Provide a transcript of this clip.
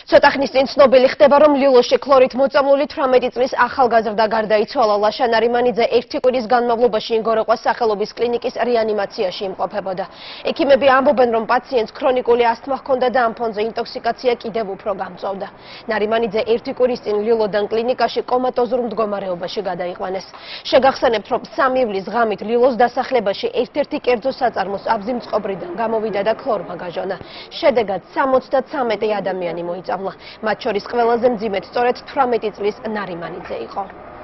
ცოტა ხნის წინ ცნობილი ხდება, რომ ლილოში ქლორით მოწამლული 18 წლის ახალგაზრდა გარდაიცვალა. ლაშა ნარიმანიძე 1 კვირის განმავლობაში ინგოროყვას სახელობის კლინიკის რეანიმაციაში იმყოფებოდა. ექიმები ამბობენ, რომ პაციენტს ქრონიკული ასთმა ჰქონდა და ამ ფონზე ინტოქსიკაცია კიდევ უფრო გამწვავდა. ნარიმანიძე 1 კვირის წინ ლილოდან კლინიკაში კომატოზურ მდგომარეობაში გადაიყვანეს. შეგახსენებთ, რომ 3 ივლისს ღამით ლილოს დასახლებაში ერთ-ერთი კერძო საწარმოს აბზიმწყობრიდან გამოვიდა და ქლორმა გაჟონა. შედეგად 73 ადამიანი მოიწამლა. მათ შორის ყველაზე მძიმედ სწორედ 18 წლის ნარიმანიძე იყო.